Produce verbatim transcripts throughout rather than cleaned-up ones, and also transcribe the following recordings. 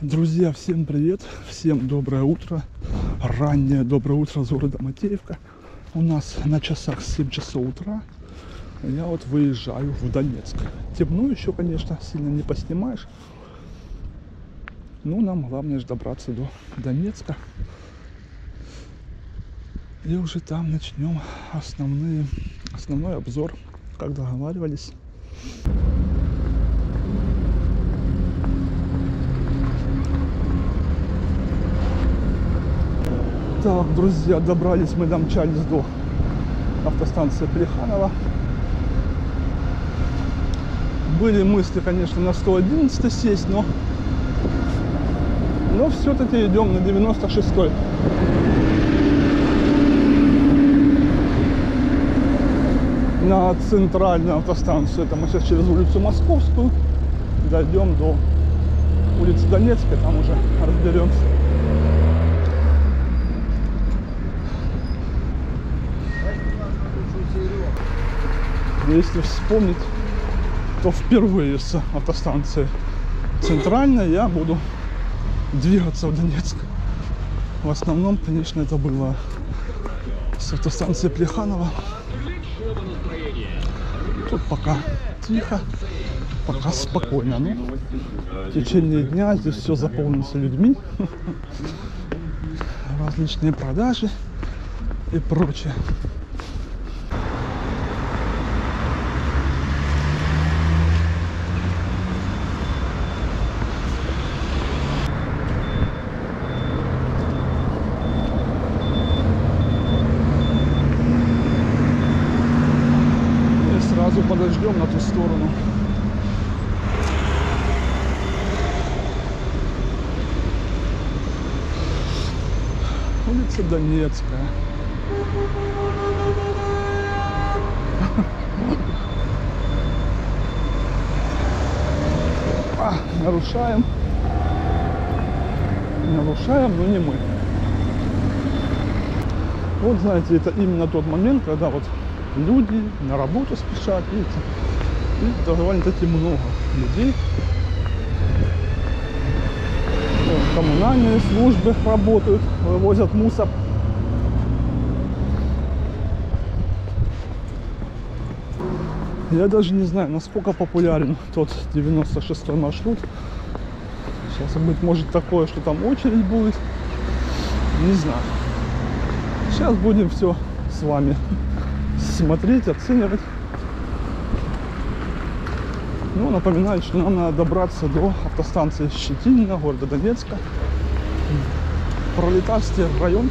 Друзья, всем привет, всем доброе утро, раннее доброе утро с города Матеевка. У нас на часах семь часов утра, я вот выезжаю в Донецк. Темно еще, конечно, сильно не поснимаешь, но нам главное же добраться до Донецка. И уже там начнем основные, основной обзор, как договаривались. Так, друзья, добрались, мы домчались до автостанции Плеханова. Были мысли, конечно, на сто одиннадцать сесть, но, но все-таки идем на девяносто шестой. На центральную автостанцию. Это мы сейчас через улицу Московскую дойдем до улицы Донецкой, там уже разберемся. Если вспомнить, то впервые с автостанции центральной я буду двигаться в Донецк. В основном, конечно, это было с автостанции Плеханова. Тут пока тихо, пока спокойно. Но в течение дня здесь все заполнится людьми, различные продажи и прочее. Подождем на ту сторону. Улица Донецкая. А, нарушаем. Нарушаем, но не мы. Вот знаете, это именно тот момент, когда вот люди на работу спешат, видите, и довольно-таки много людей. Коммунальные службы работают, вывозят мусор. Я даже не знаю, насколько популярен тот девяносто шестой маршрут. Сейчас, быть может, такое, что там очередь будет. Не знаю. Сейчас будем все с вами смотреть, оценивать. Ну, напоминаю, что нам надо добраться до автостанции Щетинина, города Донецка. Пролетарский район.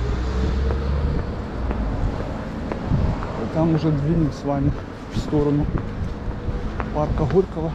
И там уже двинем с вами в сторону парка Горького.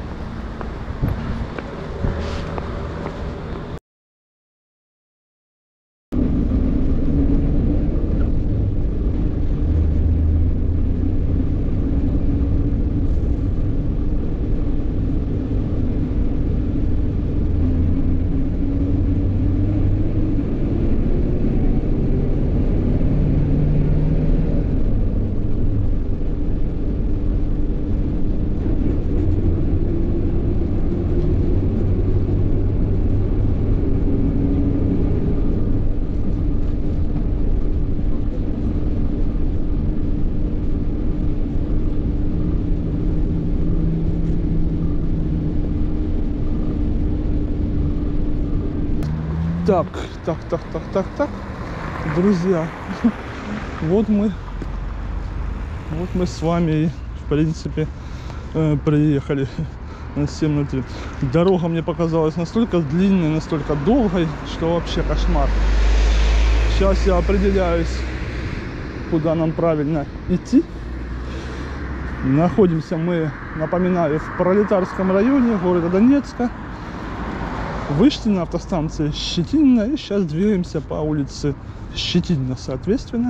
Так, так, так, так, так, так, друзья, вот мы, вот мы с вами, в принципе, э, приехали на семь ноль три. Дорога мне показалась настолько длинной, настолько долгой, что вообще кошмар. Сейчас я определяюсь, куда нам правильно идти. Находимся мы, напоминаю, в Пролетарском районе города Донецка. Вышли на автостанции Щетинина и сейчас двигаемся по улице Щетинина, соответственно.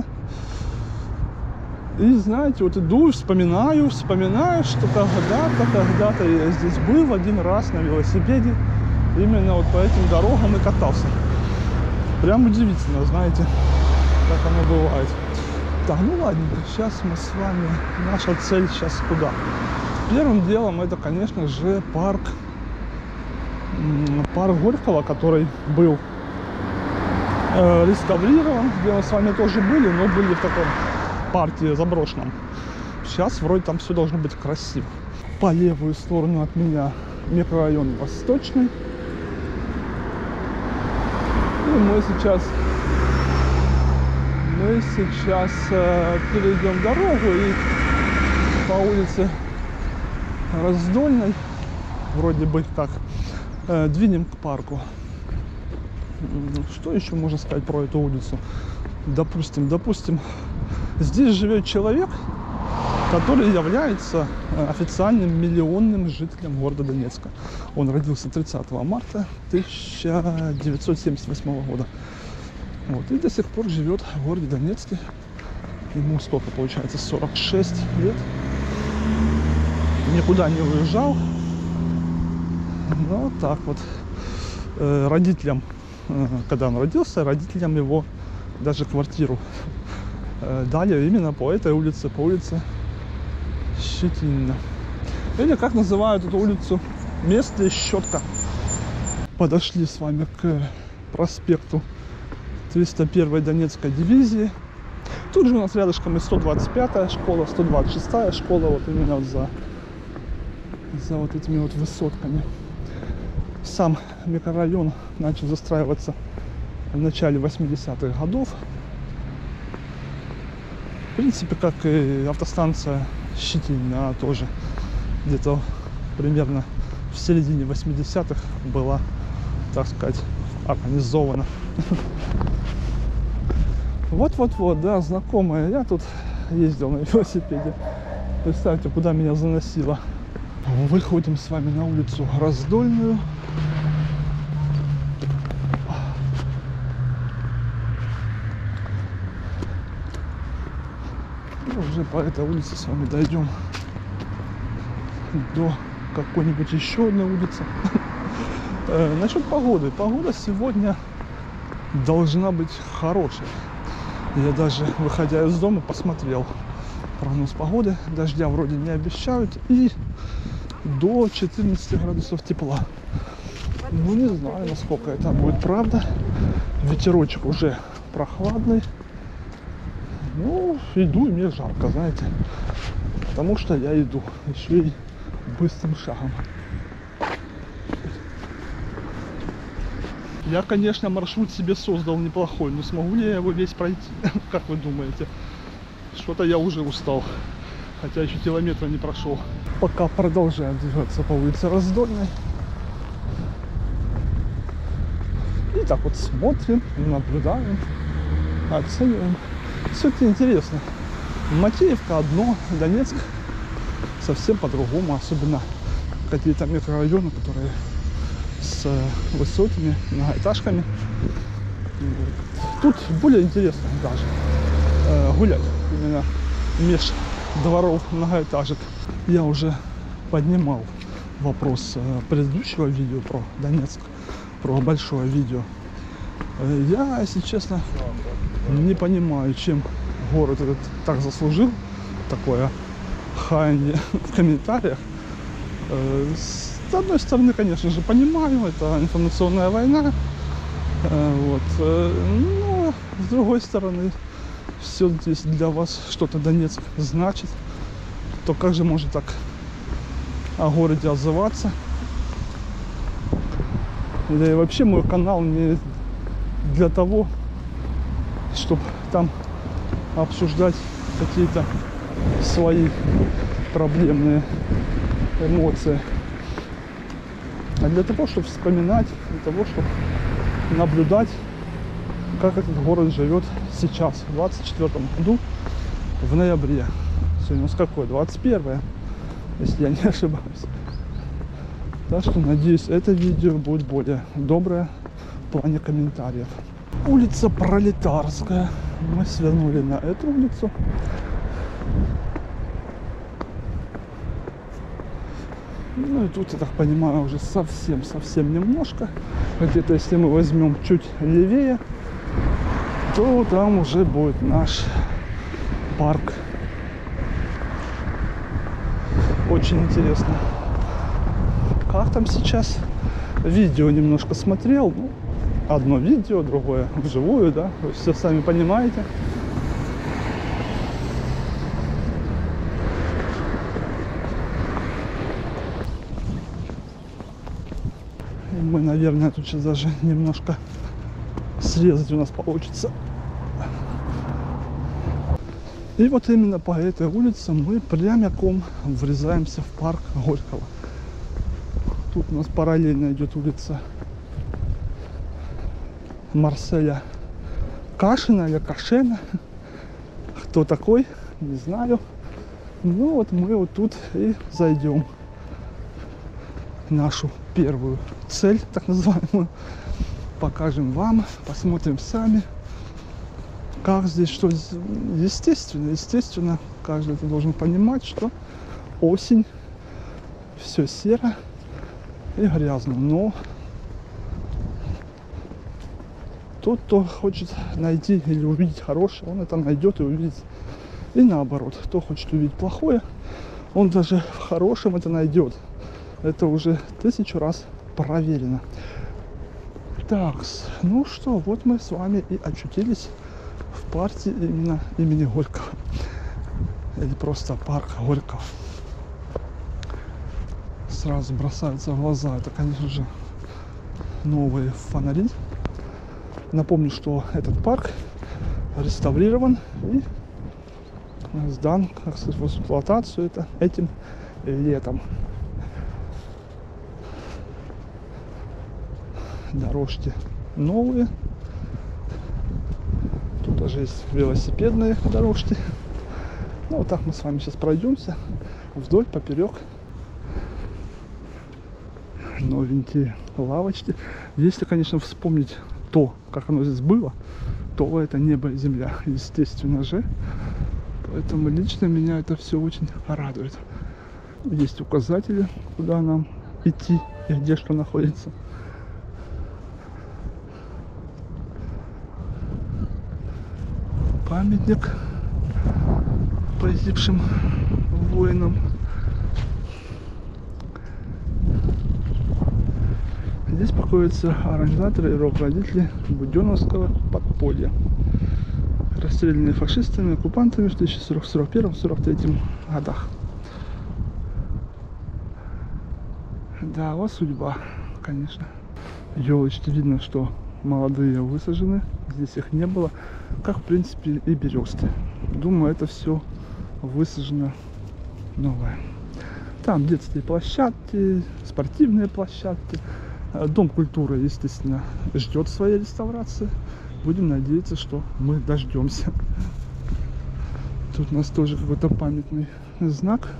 И знаете, вот иду, вспоминаю, вспоминаю, что когда-то, когда-то я здесь был один раз на велосипеде, именно вот по этим дорогам и катался. Прям удивительно, знаете, как оно бывает. Так, ну ладно, сейчас мы с вами, наша цель сейчас куда? Первым делом это, конечно же, парк парк Горького, который был э, реставрирован, где мы с вами тоже были, но были в таком парке заброшенном. Сейчас вроде там все должно быть красиво. По левую сторону от меня микрорайон Восточный. И мы сейчас, мы сейчас э, перейдем дорогу и по улице Раздольной, вроде бы так, э, двинем к парку. Что еще можно сказать про эту улицу? Допустим, допустим, здесь живет человек, который является официальным миллионным жителем города Донецка. Он родился тридцатого марта тысяча девятьсот семьдесят восьмого года. Вот, и до сих пор живет в городе Донецке. Ему сколько получается? сорок шесть лет. Никуда не уезжал. Ну, так вот. Э, родителям, э, когда он родился, родителям его даже квартиру э, дали именно по этой улице, по улице Щетинина. Или как называют эту улицу? Место Щетка. Подошли с вами к проспекту триста первой Донецкой дивизии. Тут же у нас рядышком и сто двадцать пятая школа, сто двадцать шестая школа, вот именно вот за, за вот этими вот высотками. Сам микрорайон начал застраиваться в начале восьмидесятых годов. В принципе, как и автостанция Щетинина, тоже где-то примерно в середине восьмидесятых была, так сказать, организована. Вот-вот-вот, да, знакомая. Я тут ездил на велосипеде. Представьте, куда меня заносило. Выходим с вами на улицу Раздольную. Уже по этой улице с вами дойдем до какой-нибудь еще одной улицы. Насчет погоды. Погода сегодня должна быть хорошая. Я даже, выходя из дома, посмотрел прогноз погоды. Дождя вроде не обещают. И до четырнадцати градусов тепла. Ну, не знаю, насколько это будет правда. Ветерочек уже прохладный. Ну, иду, и мне жарко, знаете. Потому что я иду еще и быстрым шагом. Я, конечно, маршрут себе создал неплохой, но смогу ли я его весь пройти? Как вы думаете? Что-то я уже устал. Хотя еще километра не прошел. Пока продолжаем двигаться по улице Раздольной. И так вот смотрим, наблюдаем, оцениваем. Все-таки интересно. Макеевка одно, Донецк совсем по-другому. Особенно какие-то микрорайоны, которые с высокими многоэтажками. Тут более интересно даже э, гулять именно меж дворов многоэтажек. Я уже поднимал вопрос э, предыдущего видео про Донецк, про большое видео. Э, я, если честно, не понимаю, чем город этот так заслужил такое хаяние в комментариях. Э, С одной стороны, конечно же, понимаю, это информационная война, вот, но с другой стороны, все-таки, если для вас что-то Донецк значит, то как же можно так о городе отзываться? Да и вообще мой канал не для того, чтобы там обсуждать какие-то свои проблемные эмоции. А для того, чтобы вспоминать, для того, чтобы наблюдать, как этот город живет сейчас, в двадцать четвёртом году, в ноябре. Сегодня у нас какое? двадцать первое, если я не ошибаюсь. Так что, надеюсь, это видео будет более доброе в плане комментариев. Улица Пролетарская. Мы свернули на эту улицу. Ну и тут, я так понимаю, уже совсем-совсем немножко. Где-то, если мы возьмем чуть левее, то там уже будет наш парк. Очень интересно, как там сейчас видео немножко смотрел. Ну, одно видео, другое вживую, да. Вы все сами понимаете. И мы, наверное, тут сейчас даже немножко срезать у нас получится. И вот именно по этой улице мы прямиком врезаемся в парк Горького. Тут у нас параллельно идет улица Марселя Кашина или Кашена. Кто такой, не знаю. Ну вот мы вот тут и зайдем. Нашу первую цель, так называемую. Покажем вам, посмотрим сами. Как здесь, что естественно, естественно, каждый это должен понимать, что осень, все серо и грязно. Но тот, кто хочет найти или увидеть хорошее, он это найдет и увидит. И наоборот, кто хочет увидеть плохое, он даже в хорошем это найдет. Это уже тысячу раз проверено. Так, ну что, вот мы с вами и очутились в парке именно имени Горького. Или просто парк Горького. Сразу бросаются в глаза, это, конечно же, новые фонари. Напомню, что этот парк реставрирован и сдан, как сказать, в эксплуатацию это этим летом. Дорожки новые. Тут даже есть велосипедные дорожки. Ну, вот так мы с вами сейчас пройдемся вдоль, поперек. Новенькие лавочки. Если, конечно, вспомнить то, как оно здесь было, то это небо и земля, естественно же. Поэтому лично меня это все очень радует. Есть указатели, куда нам идти и где что находится. Памятник погибшим воинам. Здесь покоятся организаторы и руководители Буденновского подполья, расстрелянные фашистами и оккупантами в тысяча девятьсот сорок первом — сорок третьем годах. Да, вот судьба, конечно. Елочки видно, что молодые высажены, здесь их не было, как в принципе и бересты. Думаю, это все высажено новое. Там детские площадки, спортивные площадки. Дом культуры, естественно, ждет своей реставрации. Будем надеяться, что мы дождемся. Тут у нас тоже какой-то памятный знак.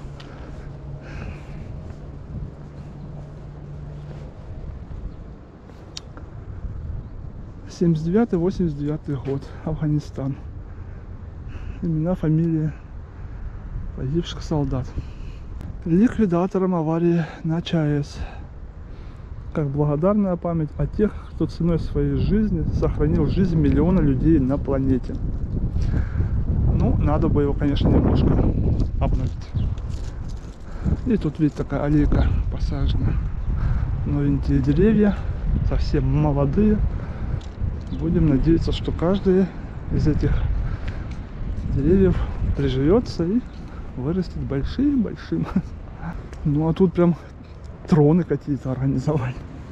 семьдесят девятый — восемьдесят девятый год. Афганистан. Имена, фамилии погибших солдат. Ликвидатором аварии на ЧАЭС. Как благодарная память о тех, кто ценой своей жизни сохранил жизнь миллиона людей на планете. Ну, надо бы его, конечно, немножко обновить. И тут, видите, такая аллейка посажена. Новенькие деревья, совсем молодые. Будем надеяться, что каждый из этих деревьев приживется и вырастет большим-большим. Ну, а тут прям троны какие-то организовали.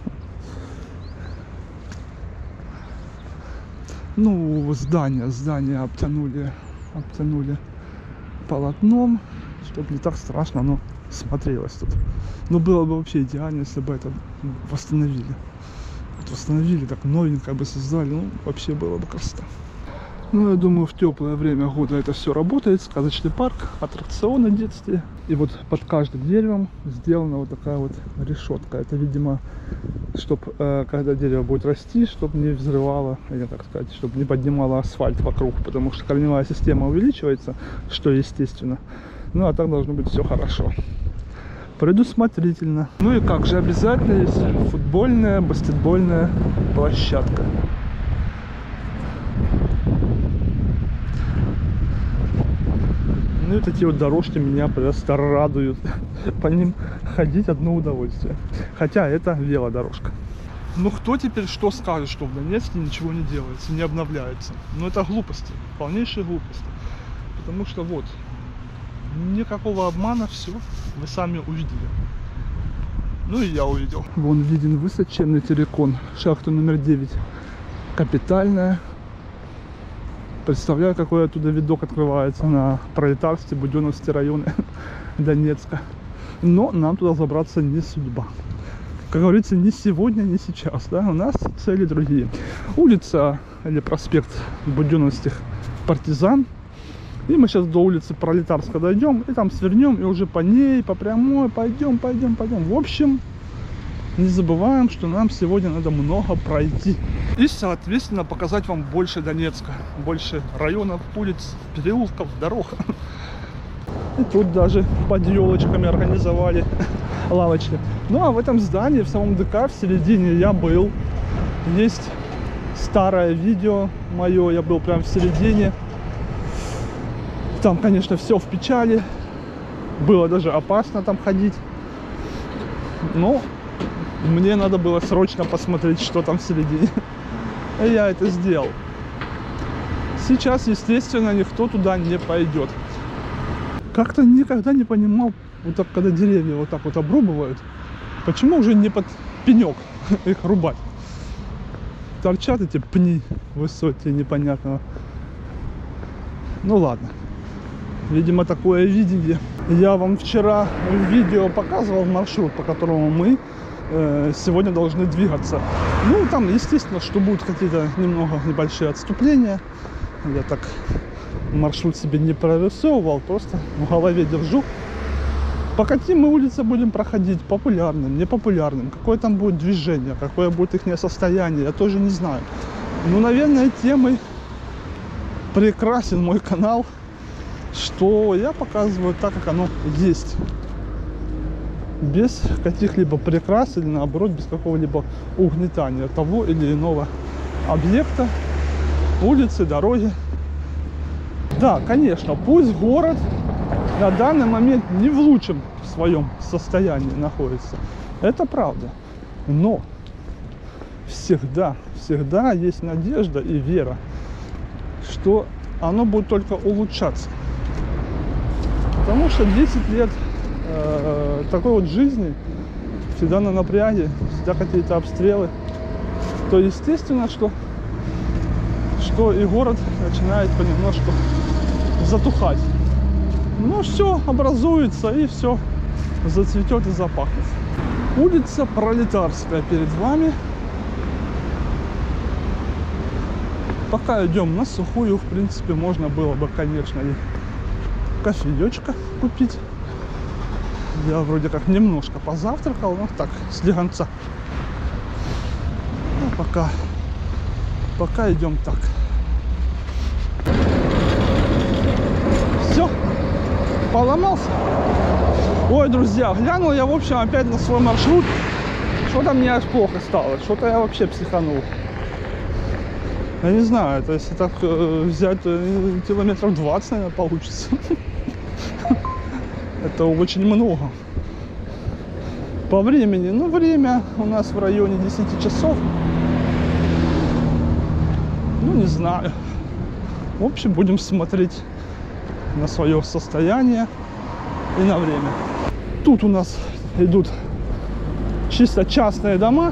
Ну, здание, здание обтянули, обтянули полотном, чтобы не так страшно оно смотрелось тут. Но было бы вообще идеально, если бы это восстановили. Вот восстановили, так новенькое бы создали, ну, вообще было бы красота. Ну, я думаю, в теплое время года это все работает. Сказочный парк, аттракционы детские. И вот под каждым деревом сделана вот такая вот решетка. Это, видимо, чтобы, э, когда дерево будет расти, чтобы не взрывало, или, как сказать, чтобы не поднимало асфальт вокруг. Потому что корневая система увеличивается, что естественно. Ну, а так должно быть все хорошо. Предусмотрительно. Ну и как же, обязательно есть футбольная, баскетбольная площадка. Ну и такие вот дорожки меня просто радуют. По ним ходить одно удовольствие. Хотя это велодорожка. Ну кто теперь что скажет, что в Донецке ничего не делается, не обновляется? Ну это глупости, полнейшие глупости. Потому что вот, никакого обмана, все, вы сами увидели. Ну и я увидел. Вон виден высоченный террикон, шахта номер девять. Капитальная. Представляю, какой оттуда видок открывается на Пролетарске, Буденновские районы Донецка. Но нам туда забраться не судьба. Как говорится, не сегодня, не сейчас. Да? У нас цели другие. Улица или проспект Буденновских партизан. И мы сейчас до улицы Пролетарска дойдем, и там свернем, и уже по ней, по прямой, пойдем, пойдем, пойдем. В общем, не забываем, что нам сегодня надо много пройти. И, соответственно, показать вам больше Донецка, больше районов, улиц, переулков, дорог. И тут даже под елочками организовали лавочки. Ну, а в этом здании, в самом ДК, в середине я был. Есть старое видео мое, я был прям в середине. Там, конечно, все в печали. Было даже опасно там ходить. Но мне надо было срочно посмотреть, что там в середине. И я это сделал. Сейчас, естественно, никто туда не пойдет. Как-то никогда не понимал, вот так, когда деревья вот так вот обрубывают, почему уже не под пенек их рубать. Торчат эти пни высокие, непонятного. Ну ладно. Видимо, такое видение. Я вам вчера в видео показывал маршрут, по которому мы э, сегодня должны двигаться. Ну, там, естественно, что будут какие-то немного небольшие отступления. Я так маршрут себе не прорисовывал, просто в голове держу. По каким мы улицы будем проходить? Популярным, непопулярным? Какое там будет движение? Какое будет их состояние? Я тоже не знаю. Ну, наверное, темой прекрасен мой канал, что я показываю так, как оно есть. Без каких-либо прикрас или наоборот, без какого-либо угнетания того или иного объекта, улицы, дороги. Да, конечно, пусть город на данный момент не в лучшем своем состоянии находится. Это правда. Но всегда, всегда есть надежда и вера, что оно будет только улучшаться. Потому что десять лет э, такой вот жизни, всегда на напряге, всегда какие-то обстрелы, то естественно, что, что и город начинает понемножку затухать. Но все образуется и все зацветет и запахнет. Улица Пролетарская перед вами. Пока идем на сухую, в принципе, можно было бы, конечно, и кофеечка купить. Я вроде как немножко позавтракал, но так, слегонца. Ну, пока, пока идем так. Все, поломался. Ой, друзья, глянул я, в общем, опять на свой маршрут. Что-то мне аж плохо стало, что-то я вообще психанул. Я не знаю, то есть так э, взять э, километров двадцать, наверное, получится. Это очень много. По времени, ну, время у нас в районе десяти часов. Ну, не знаю. В общем, будем смотреть на свое состояние и на время. Тут у нас идут чисто частные дома.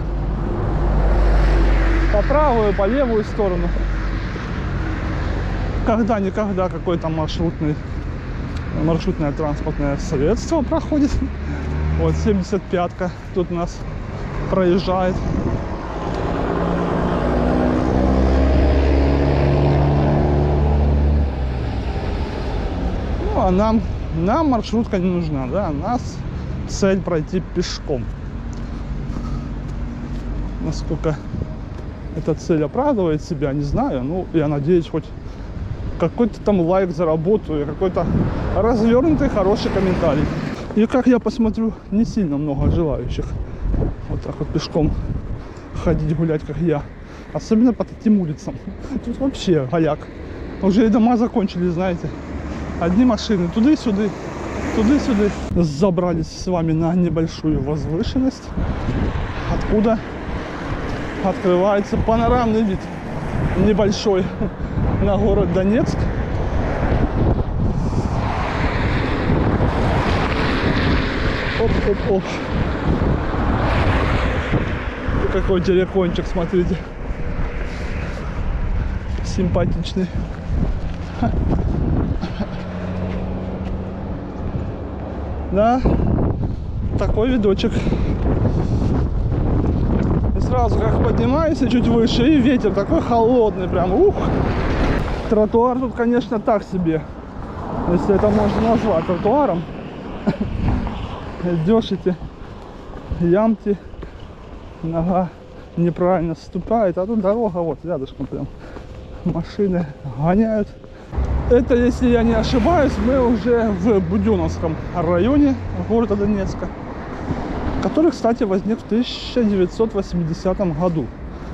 По правую, по левую сторону. Когда-никогда какой-то маршрутный, маршрутное транспортное средство проходит. Вот семьдесят пятка тут у нас проезжает. Ну, а нам, нам маршрутка не нужна, да? Нас цель пройти пешком. Насколько эта цель оправдывает себя, не знаю. Ну, я надеюсь, хоть какой-то там лайк заработаю и какой-то развернутый хороший комментарий. И как я посмотрю, не сильно много желающих вот так вот пешком ходить, гулять, как я. Особенно по таким улицам. Тут вообще голяк. Уже и дома закончились, знаете. Одни машины туды-сюды, туды-сюды. Забрались с вами на небольшую возвышенность, откуда открывается панорамный вид небольшой на город Донецк. Оп-оп-оп. Какой телефончик, смотрите. Симпатичный. Да, такой видочек. И сразу как поднимаешься чуть выше, и ветер такой холодный, прям ух. Тротуар тут, конечно, так себе, если это можно назвать тротуаром. Идешь эти ямки, нога неправильно ступает, а тут дорога вот рядышком прям. Машины гоняют. Это, если я не ошибаюсь, мы уже в Буденновском районе города Донецка, который, кстати, возник в тысяча девятьсот восьмидесятом году.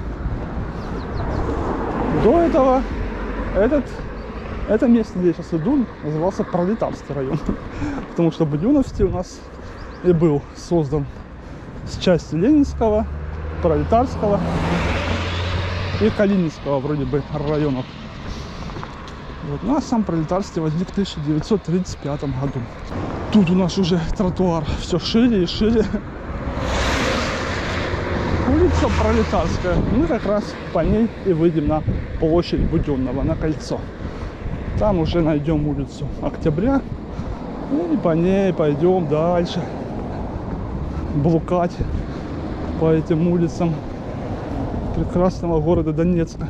До этого этот, это место, где я сейчас иду, назывался Пролетарский район, потому что Буденновский у нас и был создан с части Ленинского, Пролетарского и Калининского вроде бы районов. Вот. Ну а сам Пролетарский возник в тысяча девятьсот тридцать пятом году. Тут у нас уже тротуар все шире и шире. Улица Пролетарская. Мы как раз по ней и выйдем на площадь Буденного, на кольцо. Там уже найдем улицу Октября и по ней пойдем дальше блукать по этим улицам прекрасного города Донецка.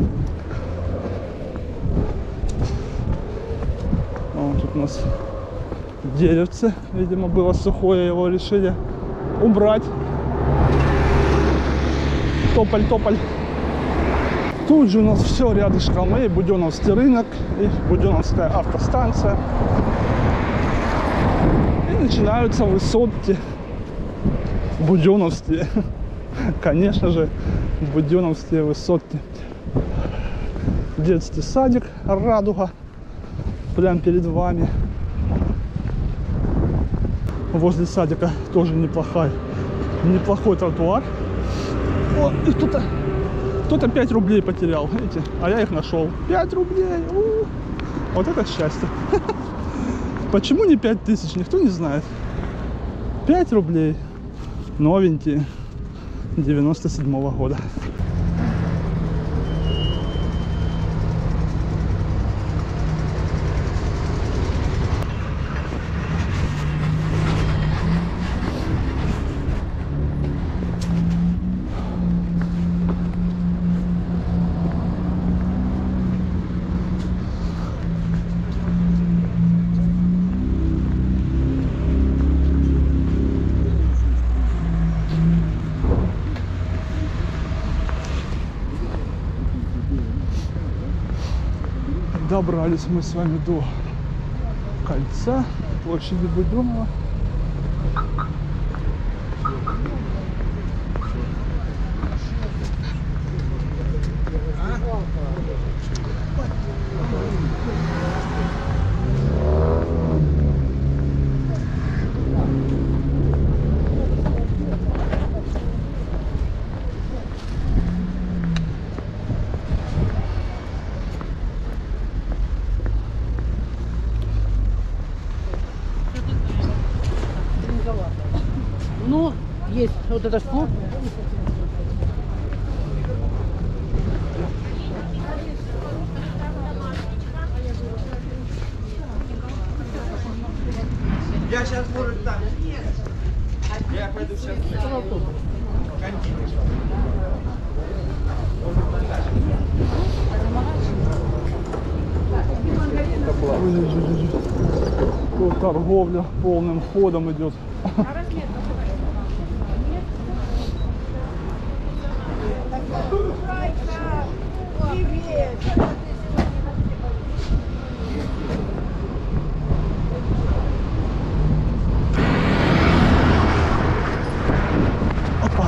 Вот тут у нас деревце, видимо, было сухое, его решили убрать. Тополь, тополь. Тут же у нас все рядышком, и Буденновский рынок, и Буденновская автостанция. И начинаются высотки Буденновские. Конечно же, Буденновские высотки. Детский садик «Радуга» прямо перед вами. Возле садика тоже неплохой, неплохой тротуар. О, и кто-то кто-то пять рублей потерял, видите? А я их нашел. пять рублей! У-у-у. Вот это счастье. Почему не пять тысяч, никто не знает. пять рублей. Новенькие. девяносто седьмого года. Добрались мы с вами до кольца площади Буденного. Ну, есть вот это что? Я сейчас, может, там. Я пойду сейчас. Тут торговля полным ходом идет. Опа.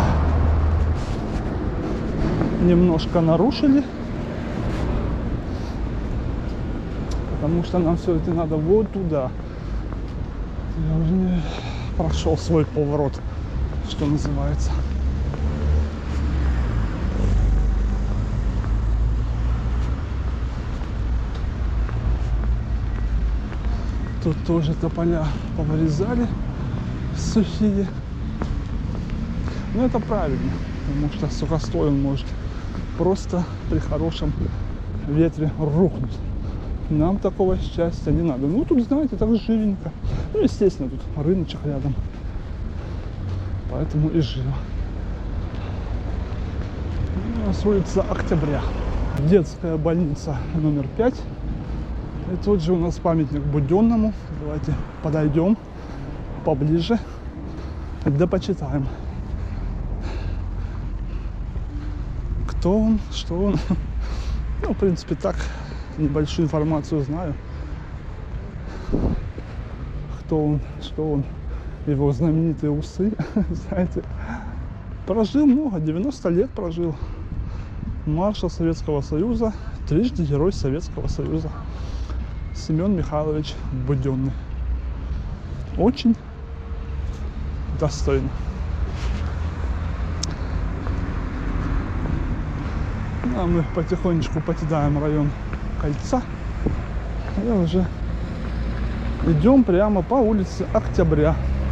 Немножко нарушили, потому что нам все-таки надо вот туда. Я уже не прошел свой поворот, что называется. Тут тоже тополя повырезали сухие. Но это правильно, потому что сухостой он может просто при хорошем ветре рухнуть. Нам такого счастья не надо. Ну тут, знаете, так живенько. Ну, естественно, тут рыночек рядом. Поэтому и живо. У нас улица Октября. Детская больница номер пять. И тут же у нас памятник Буденному. Давайте подойдем поближе, да почитаем. Кто он, что он. Ну, в принципе, так, небольшую информацию знаю. Кто он, что он. Его знаменитые усы, знаете. Прожил много, девяносто лет прожил. Маршал Советского Союза, трижды Герой Советского Союза. Семен Михайлович Буденный. Очень достойно. А мы потихонечку покидаем район Кольца. И уже идем прямо по улице Октября.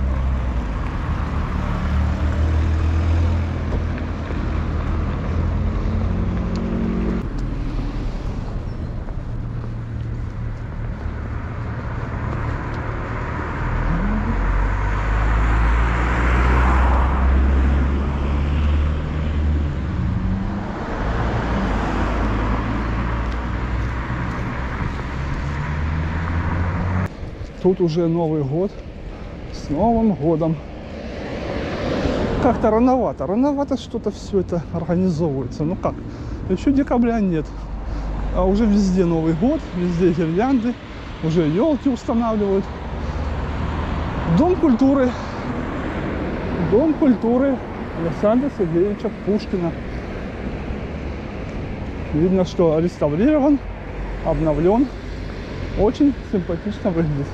Тут уже Новый год. С Новым годом. Как-то рановато. Рановато что-то все это организовывается. Ну как? Еще декабря нет. А уже везде Новый год. Везде гирлянды. Уже елки устанавливают. Дом культуры. Дом культуры Александра Сергеевича Пушкина. Видно, что реставрирован, обновлен. Очень симпатично выглядит.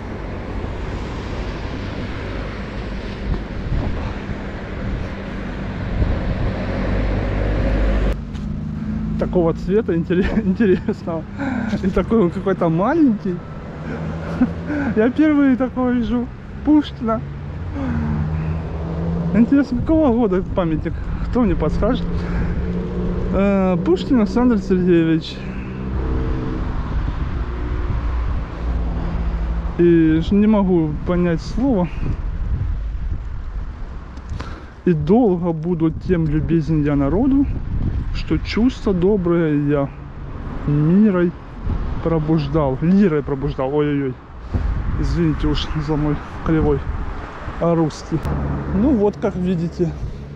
Такого цвета интересного. И такой он какой-то маленький. Я впервые такого вижу. Пушкина. Интересно, какого года этот памятник? Кто мне подскажет? Пушкин Александр Сергеевич. И не могу понять слово. И долго буду тем любезен я народу, что чувство доброе я мирой пробуждал. Лирой пробуждал. Ой-ой-ой. Извините уж за мой кривой русский. Ну вот, как видите,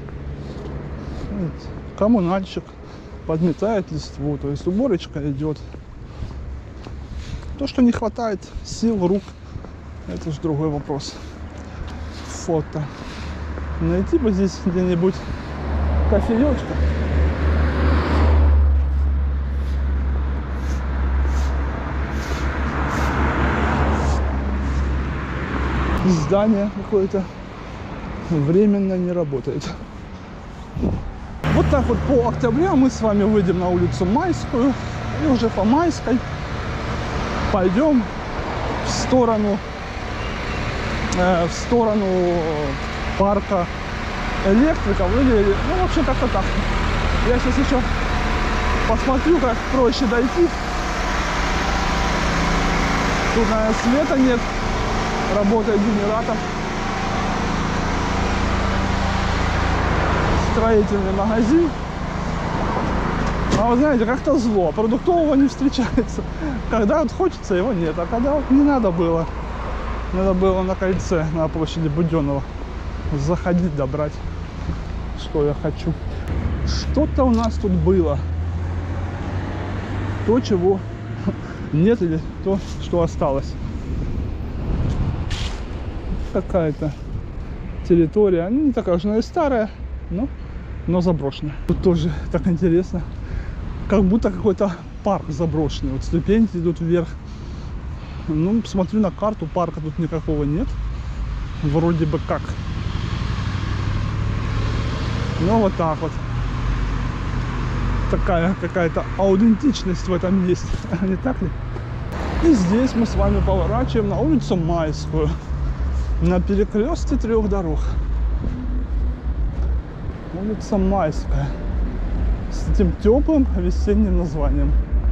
коммунальщик подметает листву, то есть уборочка идет. То, что не хватает сил, рук, это же другой вопрос. Фото. Найти бы здесь где-нибудь кофеечка. Здание какое-то временно не работает. Вот так вот по Октября мы с вами выйдем на улицу Майскую. И уже по Майской пойдем в сторону э, в сторону парка электриков или, ну, в общем, как-то так. Я сейчас еще посмотрю, как проще дойти. Тут, наверное, света нет, работает генератор. Строительный магазин. А вы знаете, как-то зло. Продуктового не встречается. Когда вот хочется, его нет. А когда вот не надо было, надо было на Кольце, на площади Буденного заходить, добрать, что я хочу. Что-то у нас тут было. То, чего нет, или то, что осталось. Какая-то территория. Не такая уж она и старая, но, но заброшенная. Тут тоже так интересно. Как будто какой-то парк заброшенный. Вот ступеньки идут вверх. Ну, смотрю на карту, парка тут никакого нет. Вроде бы как. Ну, вот так вот. Такая какая-то аутентичность в этом есть. Не так ли? И здесь мы с вами поворачиваем на улицу Майскую. На перекрестке трех дорог. Улица Майская. С этим теплым весенним названием.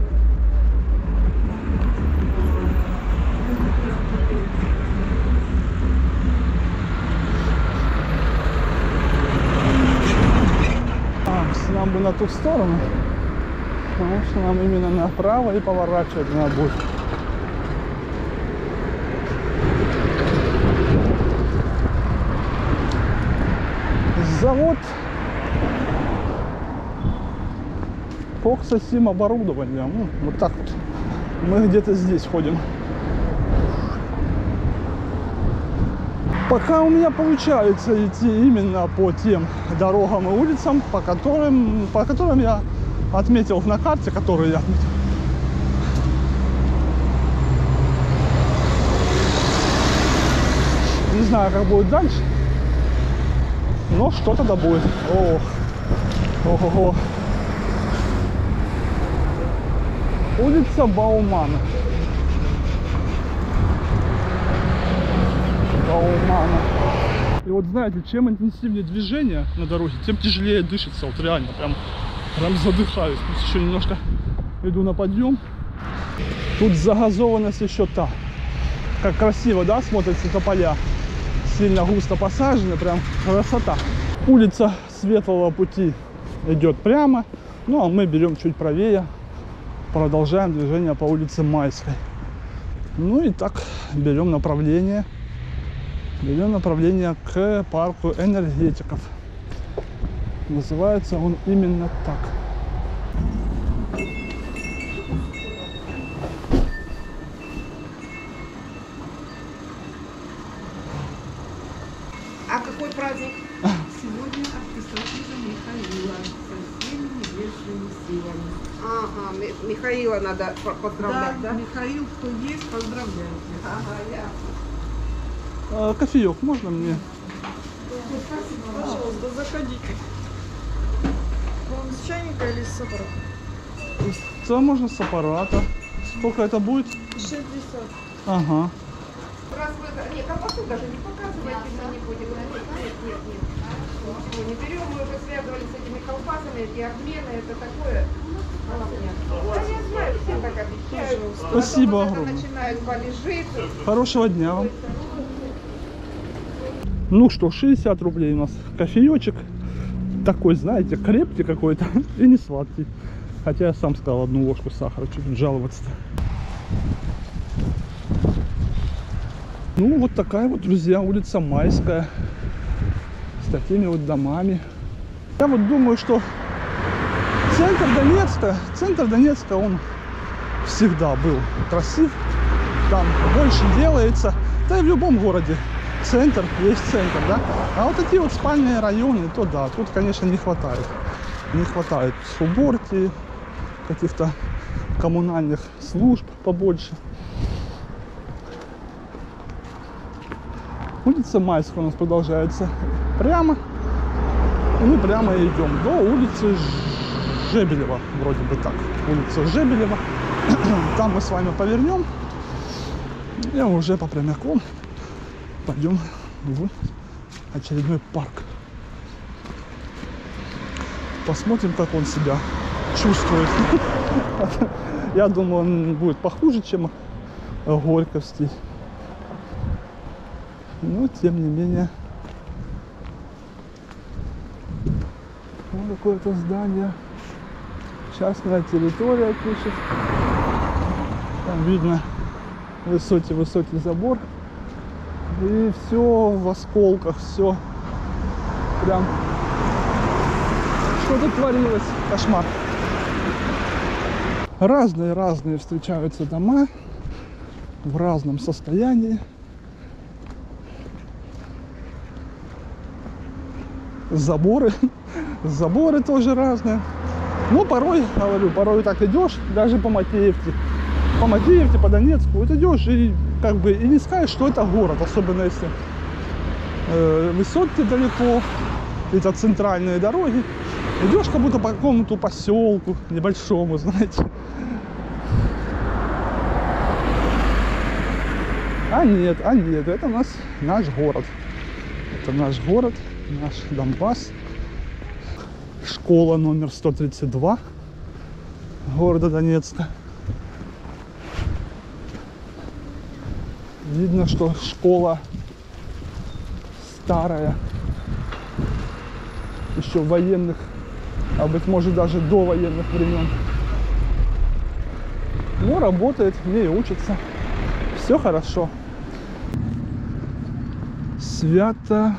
А, нам бы на ту сторону. Потому что нам именно направо и поворачивать надо будет. Завод по сим оборудованию. Ну, вот так вот. Мы где-то здесь ходим. Пока у меня получается идти именно по тем дорогам и улицам, по которым, по которым я отметил на карте, которые я отметил. Не знаю, как будет дальше. Но что-то да будет. Ох. Ого-го. Улица Баумана. Баумана. И вот знаете, чем интенсивнее движение на дороге, тем тяжелее дышится. Вот реально, прям, прям задыхаюсь. Тут еще немножко иду на подъем. Тут загазованность еще та. Как красиво, да, смотрятся тополя. Сильно густо посажены, прям красота. Улица Светлого Пути идет прямо, ну а мы берем чуть правее, продолжаем движение по улице Майской. Ну и так берем направление, берем направление к парку энергетиков. Называется он именно так. А какой праздник? Сегодня от писателя Михаила со всеми небесными силами. Ага, Ми- Михаила надо по- поздравлять, да? Да, Михаил, кто есть, поздравляйте. Ага, ясно. А, кофеек можно мне? Пожалуйста, заходите. Вам с чайника или с аппарата? Да, можно с аппарата. Сколько это будет? шестьдесят. Ага. Раз вы... Нет, колбасу даже не показывайте, мы не будем. Нет, нет, нет, нет. Ничего не берем, мы уже связывались с этими колбасами, эти обмены, это такое. Да я знаю, всем так обещают. Спасибо Потом вот это огромное. начинают полежить. Хорошего дня вам. Ну что, шестьдесят рублей у нас кофеечек. Такой, знаете, крепкий какой-то и не сладкий. Хотя я сам сказал одну ложку сахара, чуть тут жаловаться-то. Ну, вот такая вот, друзья, улица Майская. С такими вот домами. Я вот думаю, что центр Донецка, центр Донецка, он всегда был красив. Там больше делается. Да и в любом городе центр есть центр, да. А вот такие вот спальные районы, то да, тут, конечно, не хватает. Не хватает уборки, каких-то коммунальных служб побольше. Улица Майская у нас продолжается прямо. И мы прямо идем до улицы Жебелева. Вроде бы так. Улица Жебелева. Там мы с вами повернем. И уже по прямиком пойдем в очередной парк. Посмотрим, как он себя чувствует. Я думаю, он будет похуже, чем Горьковский. Но, тем не менее, вот какое-то здание. Частная территория пишет. Там видно высокий-высокий забор. И все в осколках, все прям... Что тут творилось? Кошмар. Разные-разные встречаются дома в разном состоянии. Заборы. Заборы тоже разные. Но порой, говорю, порой так идешь, даже по Макеевке. по Мадеевке, по Донецку, вот идешь и как бы и не скажешь, что это город, особенно если э, высотки далеко, это центральные дороги. Идешь как будто по какому-то поселку небольшому, знаете. А нет, а нет, это у нас наш город. Это наш город, наш Донбасс. Школа номер сто тридцать два города Донецка. Видно, что школа старая, еще военных, а быть может даже до военных времен. Но работает, в ней учится. Все хорошо. Свято.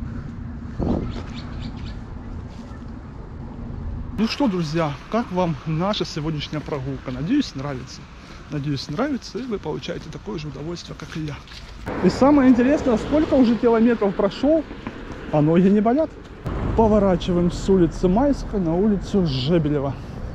Ну что, друзья, как вам наша сегодняшняя прогулка? Надеюсь, нравится. Надеюсь, нравится, и вы получаете такое же удовольствие, как и я. И самое интересное, сколько уже километров прошел, а ноги не болят. Поворачиваем с улицы Майской на улицу Жебелева.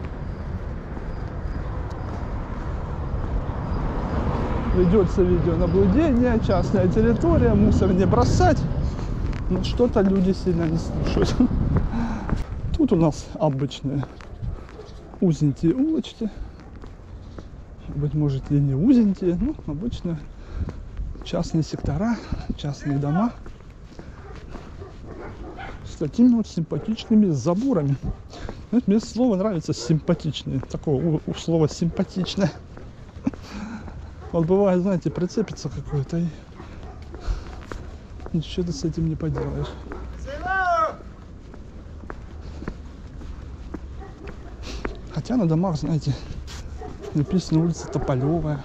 Ведется видеонаблюдение, частная территория, мусор не бросать. Но что-то люди сильно не слушают. Тут у нас обычные узенькие улочки. Быть может и не узенькие, но обычно частные сектора, частные дома с такими вот симпатичными заборами. Знаете, мне слово нравится симпатичные. Такое у, у слова симпатичное. Вот бывает, знаете, прицепится какой-то и ничего ты с этим не поделаешь. Хотя на домах, знаете, написано улица Тополевая,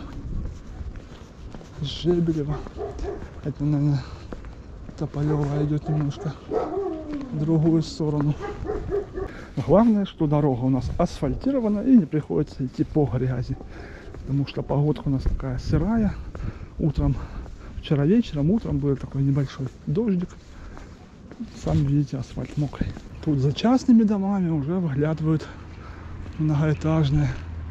Жебелева. Это, наверное, Тополевая идет немножко в другую сторону. Главное, что дорога у нас асфальтирована и не приходится идти по грязи. Потому что погодка у нас такая сырая. Утром, вчера вечером, утром был такой небольшой дождик. Сами видите, асфальт мокрый. Тут за частными домами уже выглядывают многоэтажные.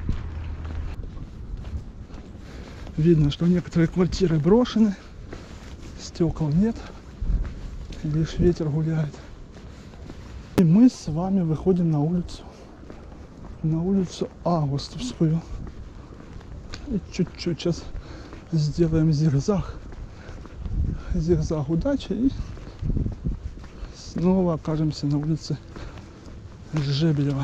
Видно, что некоторые квартиры брошены, стекол нет, лишь ветер гуляет. И мы с вами выходим на улицу, на улицу Августовскую. И чуть-чуть сейчас сделаем зигзаг, зигзаг удачи и снова окажемся на улице Жебелева.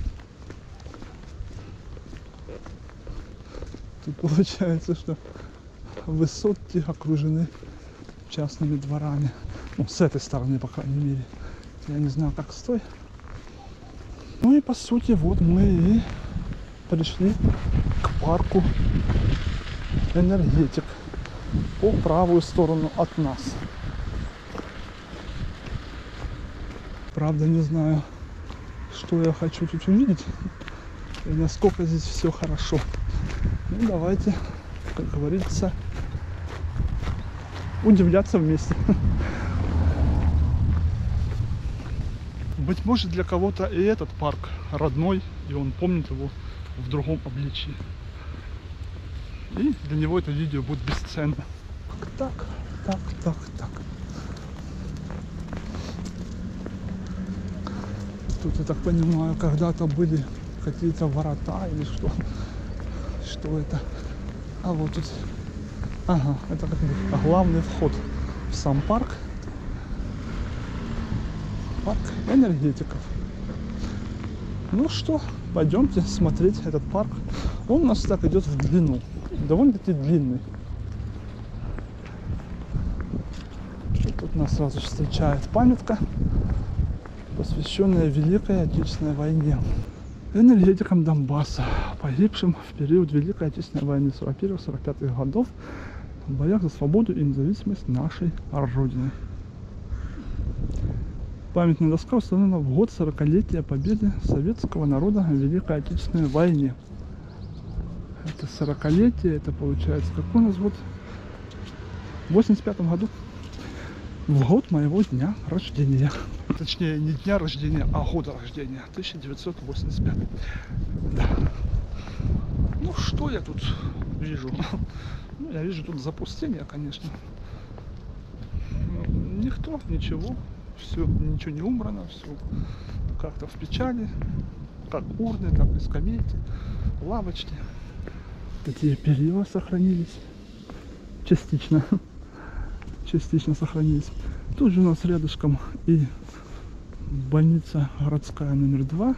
Тут получается, что высотки окружены частными дворами. Ну, с этой стороны, по крайней мере. Я не знаю, как с той. Ну и по сути, вот мы и пришли к парку Энергетик по правую сторону от нас. Правда, не знаю, что я хочу тут увидеть и насколько здесь все хорошо. Ну, давайте, как говорится, удивляться вместе. Быть может, для кого-то и этот парк родной, и он помнит его в другом обличии. И для него это видео будет бесценно. Так, так, так, так. Тут, я так понимаю, когда-то были какие-то ворота или что. Что это? А вот тут. Ага, это как бы главный вход в сам парк. Парк энергетиков. Ну что, пойдемте смотреть этот парк. Он у нас так идет в длину. Довольно-таки длинный. И тут нас сразу встречает памятка, посвященная Великой Отечественной войне. Энергетикам Донбасса, погибшим в период Великой Отечественной войны сорок первых — сорок пятых годов в боях за свободу и независимость нашей Родины. Памятная доска установлена в год сорокалетия победы советского народа в Великой Отечественной войне. Это сорокалетие, это получается, какой у нас год? В восемьдесят пятом году. В год моего дня рождения. Точнее, не дня рождения, а года рождения. тысяча девятьсот восемьдесят пятый. Да. Ну что, что я тут вижу? Ну, я вижу тут запустение, конечно. Никто, ничего. Все, ничего не убрано, все как-то в печали. Как урны, так и скамейки, лавочки. Такие перила сохранились. Частично. Частично сохранились. Тут же у нас рядышком и больница городская номер два.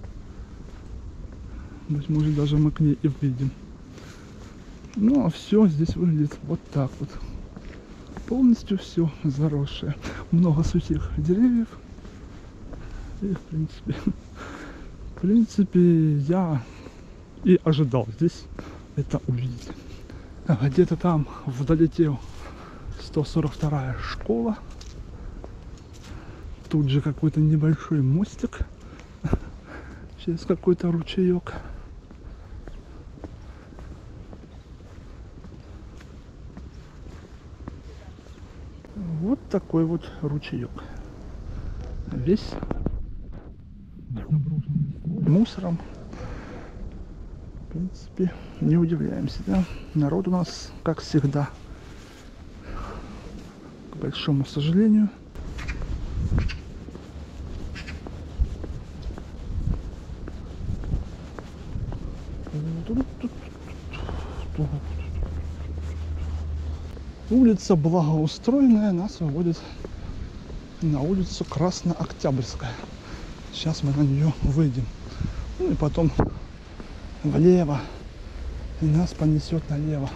Быть может, даже мы к ней и выйдем. Ну а все здесь выглядит вот так вот. Полностью все заросшее. Много сухих деревьев. И в принципе, в принципе, я и ожидал здесь это увидеть. Где-то там вдалеке сто сорок вторая школа. Тут же какой-то небольшой мостик через какой-то ручеек. Вот такой вот ручеек. Весь заброшенный мусором. В принципе, не удивляемся, да? Народ у нас, как всегда, к большому сожалению. Улица благоустроенная нас выводит на улицу Краснооктябрьская. Сейчас мы на нее выйдем. Ну и потом влево. И нас понесет налево.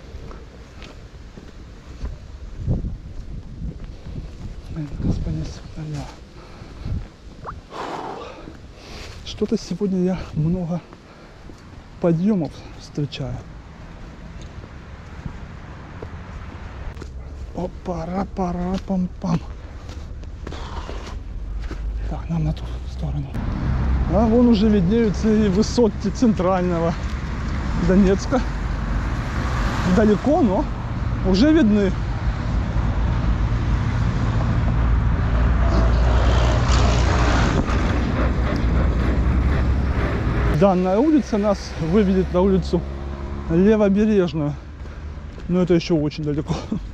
И нас понесет налево. Что-то сегодня я много подъемов встречаю. Опа-ра-пара-пам-пам. Так, нам на ту сторону. А вон уже виднеются и высотки центрального Донецка. Далеко, но уже видны. Данная улица нас выведет на улицу Левобережную. Но это еще очень далеко.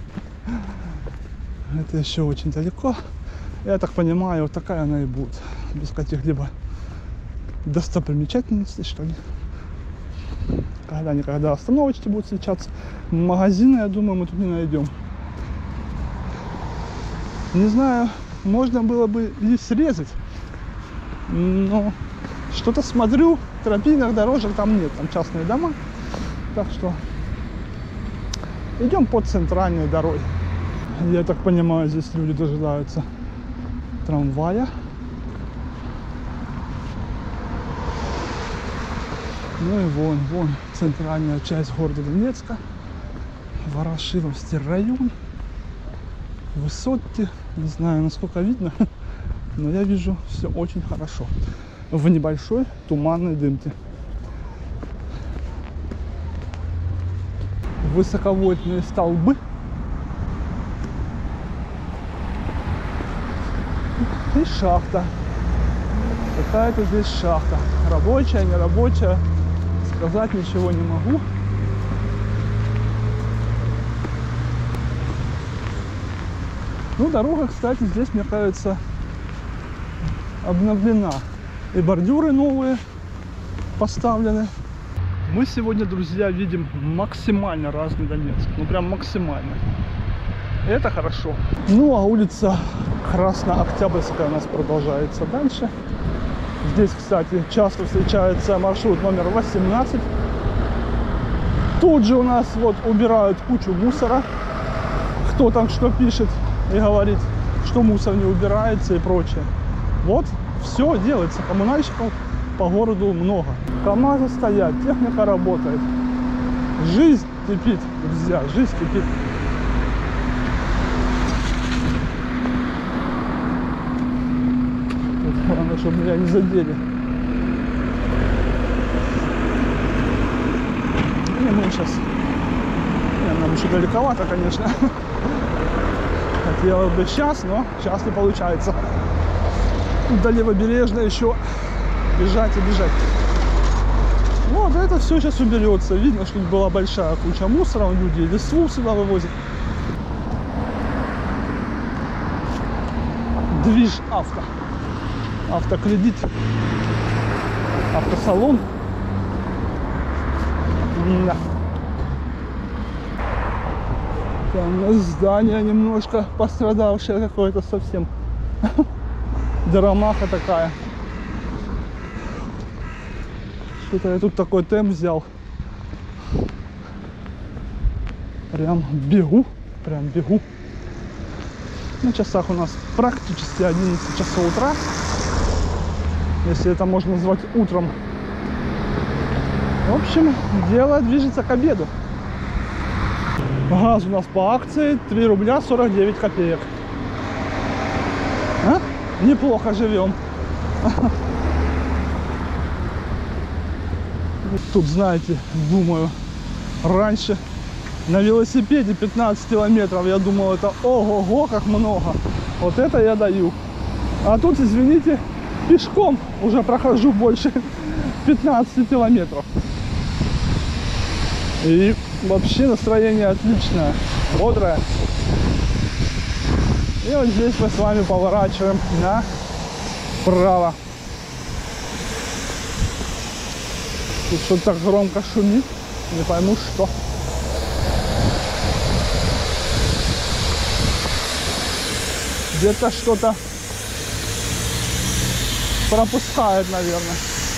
Это еще очень далеко. Я так понимаю, вот такая она и будет. Без каких-либо достопримечательностей, что ли. Когда-никогда остановочки будут встречаться. Магазины, я думаю, мы тут не найдем. Не знаю, можно было бы и срезать. Но что-то смотрю, тропинок, дорожек там нет. Там частные дома. Так что идем по центральной дороге. Я так понимаю, здесь люди дожидаются трамвая. Ну и вон, вон центральная часть города Донецка. Ворошиловский район. Высотки. Не знаю, насколько видно, но я вижу все очень хорошо. В небольшой туманной дымке. Высоковольтные столбы. И шахта. Какая-то здесь шахта. Рабочая, не рабочая. Сказать ничего не могу. Ну, дорога, кстати, здесь, мне кажется, обновлена. И бордюры новые поставлены. Мы сегодня, друзья, видим максимально разный Донецк. Ну, прям максимально. Это хорошо. Ну, а улица Краснооктябрьская у нас продолжается дальше. Здесь, кстати, часто встречается маршрут номер восемнадцать. Тут же у нас вот убирают кучу мусора. Кто там что пишет и говорит, что мусор не убирается и прочее. Вот, все делается. Коммунальщиков по городу много. КамАЗы стоят, техника работает. Жизнь кипит, друзья, жизнь кипит. Главное, чтобы меня не задели. Не, мы сейчас... Не, нам еще далековато, конечно. Хотел бы сейчас, но сейчас не получается. До Левобережной еще бежать и бежать. Вот это это все сейчас уберется. Видно, что была большая куча мусора, люди лесу сюда вывозят. Движ авто. Автокредит. Автосалон. Да. Там здание немножко пострадавшее какое-то совсем. Даромаха такая. Что-то я тут такой темп взял. Прям бегу. Прям бегу. На часах у нас практически одиннадцать часов утра. Если это можно назвать утром. В общем, дело движется к обеду. Газ у нас по акции три рубля сорок девять копеек. А? Неплохо живем. Тут, знаете, думаю, раньше на велосипеде пятнадцать километров, я думал, это ого-го, как много. Вот это я даю. А тут, извините, пешком уже прохожу больше пятнадцати километров. И вообще настроение отличное, бодрое. И вот здесь мы с вами поворачиваем направо. Тут что-то так громко шумит, не пойму что. Где-то что-то пропускает, наверное.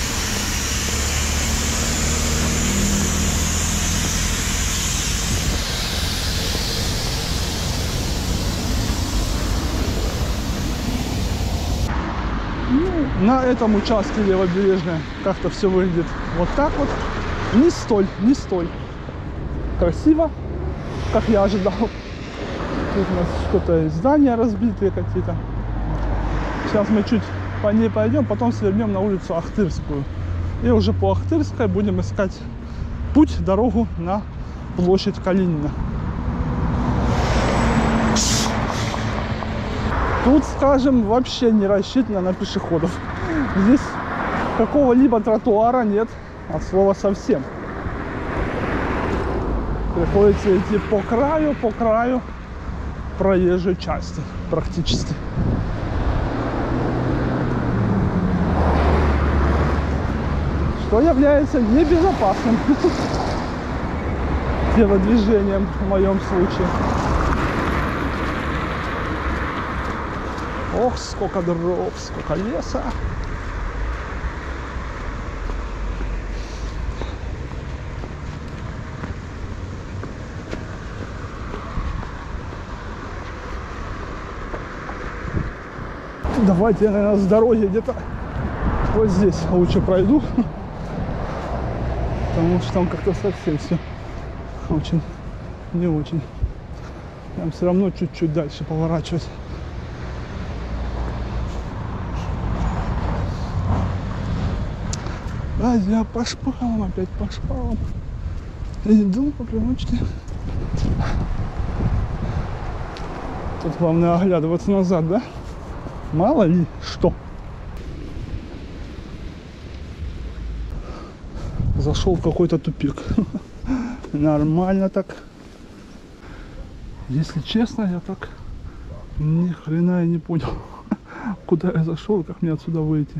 Ну, на этом участке левобережной как-то все выглядит вот так вот. Не столь, не столь красиво, как я ожидал. Тут у нас что-то здания разбитые какие-то. Сейчас мы чуть по ней пойдем, потом свернем на улицу Ахтырскую. И уже по Ахтырской будем искать путь, дорогу на площадь Калинина. Тут, скажем, вообще не рассчитано на пешеходов. Здесь какого-либо тротуара нет, от слова совсем. Приходится идти по краю, по краю проезжей части практически. Что является небезопасным телодвижением в моем случае. Ох, сколько дров, сколько леса. Давайте я, наверное, с дороги где-то вот здесь лучше пройду. Потому что там как-то совсем все очень не очень. Нам все равно чуть-чуть дальше поворачивать. А я по шпалам, опять по шпалам. Иду по прямочке. Тут главное оглядываться назад, да? Мало ли что. Зашел в какой-то тупик. Нормально так. Если честно, я так ни хрена и не понял, куда я зашел и как мне отсюда выйти.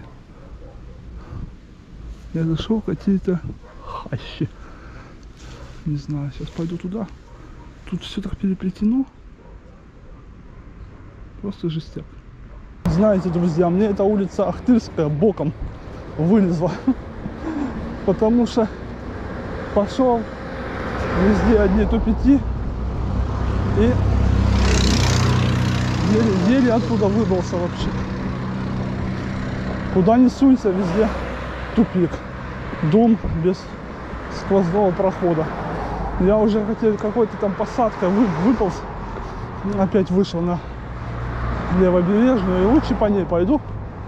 Я зашел в какие-то хащи. Не знаю, сейчас пойду туда. Тут все так переплетено. Просто жестяк. Знаете, друзья, мне эта улица Ахтырская боком вылезла. Потому что пошел, везде одни тупики. И еле-еле оттуда выбрался вообще. Куда ни сунься, везде тупик. Дом без сквозного прохода. Я уже хотел какой-то там посадкой вы, выполз. Опять вышел на левобережную. И лучше по ней пойду.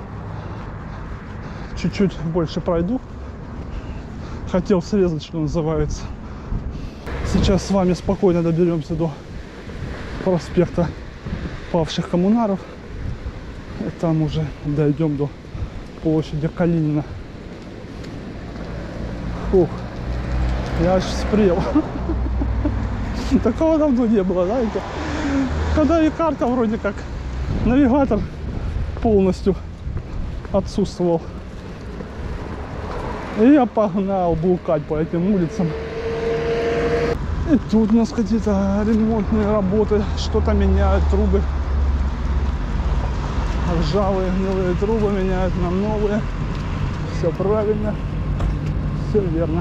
Чуть-чуть больше пройду. Хотел срезать, что называется. Сейчас с вами спокойно доберемся до проспекта Павших коммунаров. И там уже дойдем до площади Калинина. Фух, Я аж спрел. Такого давно не было, знаете. Когда и карта вроде как, навигатор полностью отсутствовал. И я погнал блукать по этим улицам. И тут у нас какие-то ремонтные работы, что-то меняют, трубы. Ржавые гнилые трубы меняют на новые. Все правильно, все верно.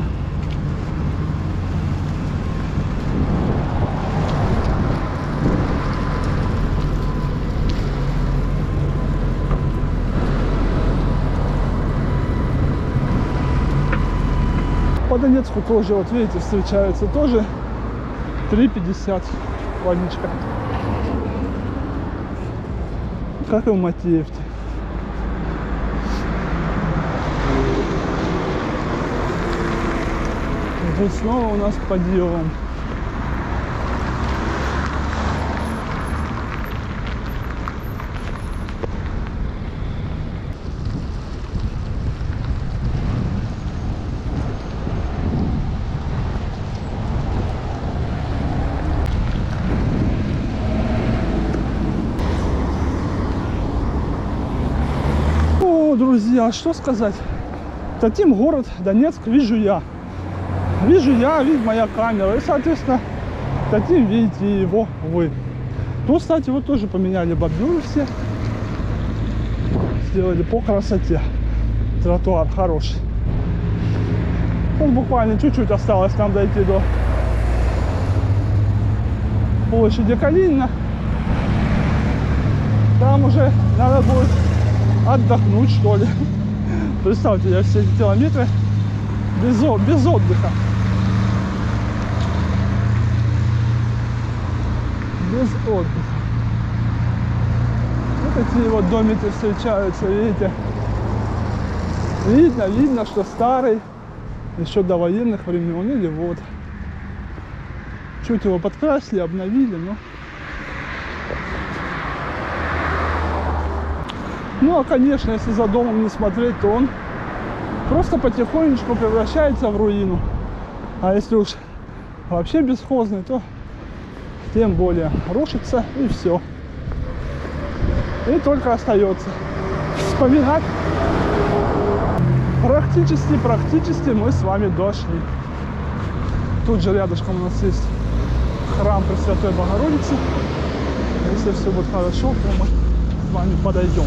По Донецку тоже, вот видите, встречаются тоже три пятьдесят водичка. Как и в Матеевке. И тут снова у нас подъем. Друзья, что сказать? Таким город Донецк вижу я. Вижу я, видит моя камера. И, соответственно, таким видите его вы. Ну, кстати, вот тоже поменяли бордюры все. Сделали по красоте. Тротуар хороший. Вот буквально чуть-чуть осталось нам дойти до площади Калинина. Там уже надо будет отдохнуть, что ли. Представьте, я все эти километры без, без отдыха. Без отдыха. Вот такие вот домики встречаются, видите. Видно, видно, что старый, еще до военных времен, или вот. Чуть его подкрасили, обновили, но... Ну, а, конечно, если за домом не смотреть, то он просто потихонечку превращается в руину. А если уж вообще бесхозный, то тем более рушится, и все. И только остается вспоминать. Практически, практически мы с вами дошли. Тут же рядышком у нас есть храм Пресвятой Богородицы. Если все будет хорошо, то мы с вами подойдем.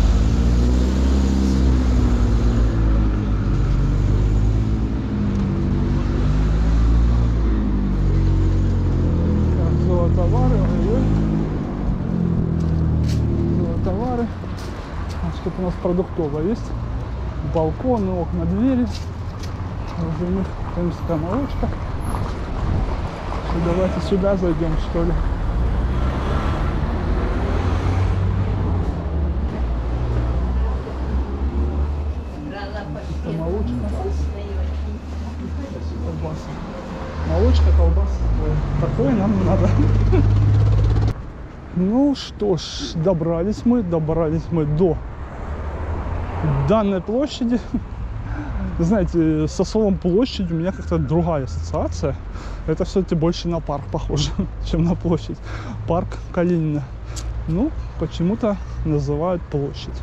Товары, ой, товары. Что у нас продуктовая есть. Балконы, окна, двери. Возле них крымская молочка. Что, давайте сюда зайдем, что ли. Это молочка. Колбаса. Молочка, колбаса. Такое нам надо. Ну что ж, добрались мы, добрались мы до данной площади. Знаете, со словом площадь у меня как-то другая ассоциация. Это все-таки больше на парк похоже, чем на площадь. Парк Калинина. Ну, почему-то называют площадь.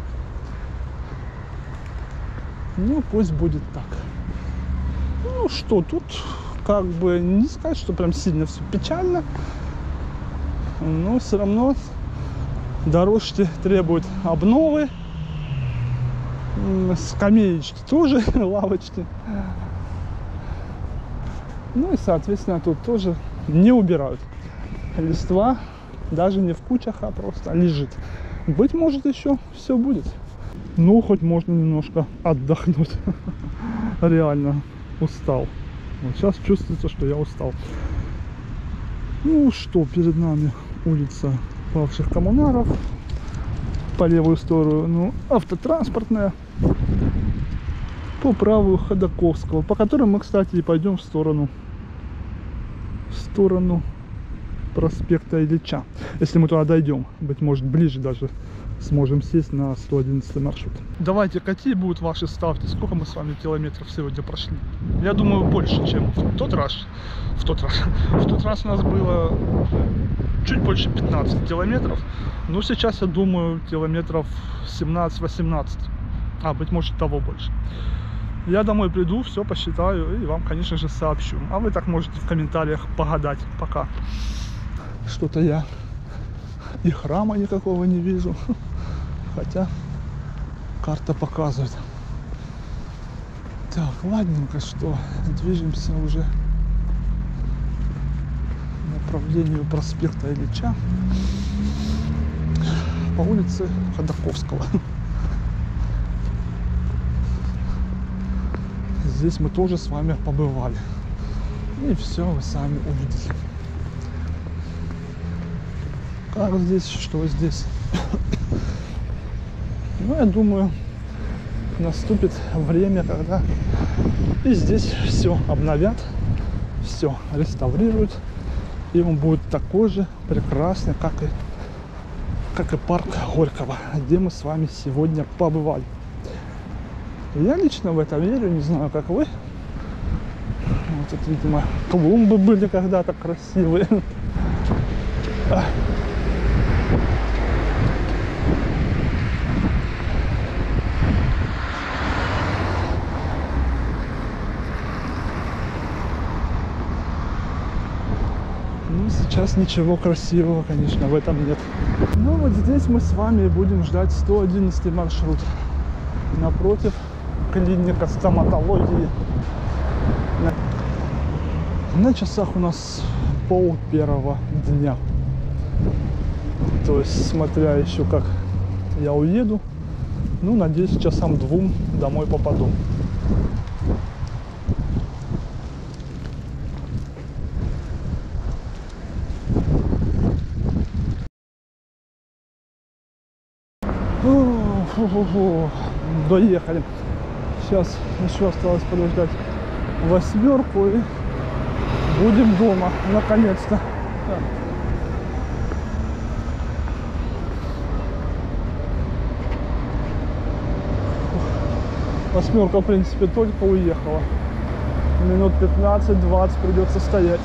Ну, пусть будет так. Ну что, тут как бы не сказать, что прям сильно все печально. Но все равно дорожки требуют обновы. Скамеечки тоже, лавочки. Ну и, соответственно, тут тоже не убирают. Листва даже не в кучах, а просто лежит. Быть может, еще все будет. Ну, хоть можно немножко отдохнуть. Реально устал. Вот сейчас чувствуется, что я устал. Ну что, перед нами улица павших коммунаров. По левую сторону автотранспортная. По правую Ходаковского, по которой мы, кстати, и пойдем в сторону в сторону проспекта Ильича. Если мы туда дойдем, быть может, ближе даже сможем сесть на сто одиннадцатый маршрут. Давайте, какие будут ваши ставки? Сколько мы с вами километров сегодня прошли? Я думаю, больше, чем в тот раз. В тот раз. В тот раз у нас было чуть больше пятнадцати километров. Но сейчас, я думаю, километров семнадцать-восемнадцать. А, быть может, того больше. Я домой приду, все посчитаю и вам, конечно же, сообщу. А вы так можете в комментариях погадать пока. Что-то я и храма никакого не вижу. Хотя карта показывает. Так, ладненько, что движемся уже в направлению проспекта Ильича по улице Ходорковского. Здесь мы тоже с вами побывали. И все вы сами увидели. Как здесь, что здесь. Ну, я думаю, наступит время, когда и здесь все обновят, все реставрируют. И он будет такой же прекрасный, как и, как и парк Горького, где мы с вами сегодня побывали. Я лично в это верю, не знаю, как вы. Вот тут, видимо, клумбы были когда-то красивые. Ну, сейчас ничего красивого, конечно, в этом нет. Ну, вот здесь мы с вами будем ждать сто одиннадцатый маршрут. Напротив клиника стоматологии. На часах у нас пол первого дня. То есть, смотря еще как я уеду, ну, надеюсь, часам двум домой попаду. Фу-фу-фу. Доехали. Сейчас еще осталось подождать восьмерку и будем дома, наконец-то. Восьмерка, в принципе, только уехала. Минут пятнадцать-двадцать придется стоять.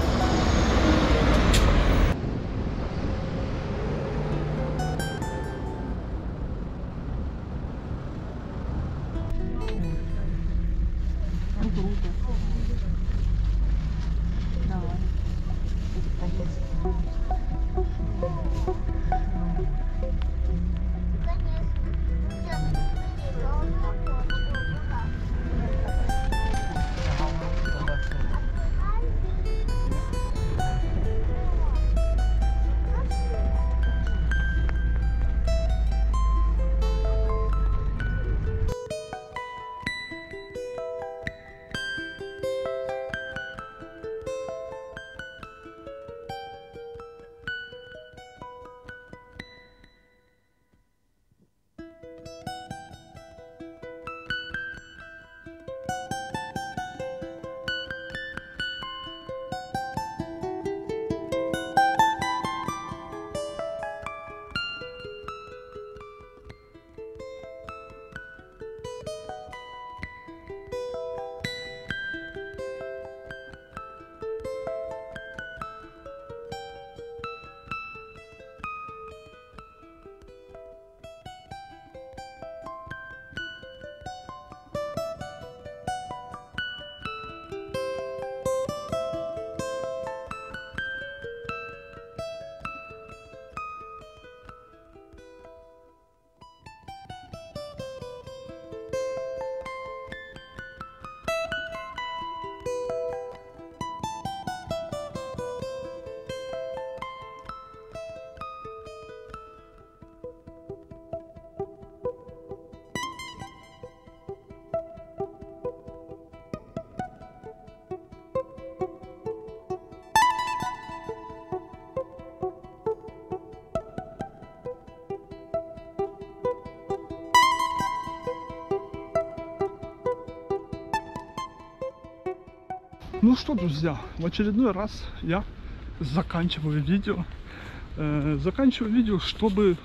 Ну что, друзья, в очередной раз я заканчиваю видео. Э, заканчиваю видео, чтобы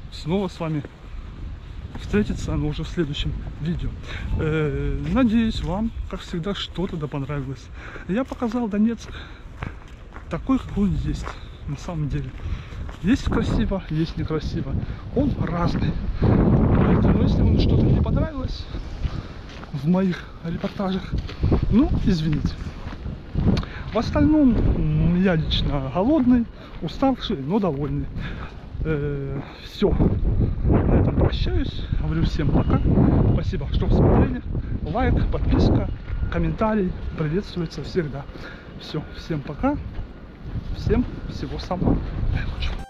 снова с вами встретиться, но уже в следующем видео. Э, надеюсь, вам, как всегда, что-то да понравилось. Я показал Донецк такой, какой он есть на самом деле. Есть красиво, есть некрасиво. Он разный. Поэтому, если вам что-то не понравилось в моих репортажах, ну, извините. В остальном, я лично голодный, уставший, но довольный. Э, все. На этом прощаюсь. Говорю всем пока. Спасибо, что посмотрели. Лайк, подписка, комментарий приветствуется всегда. Все, всем пока. Всем всего самого наилучшего.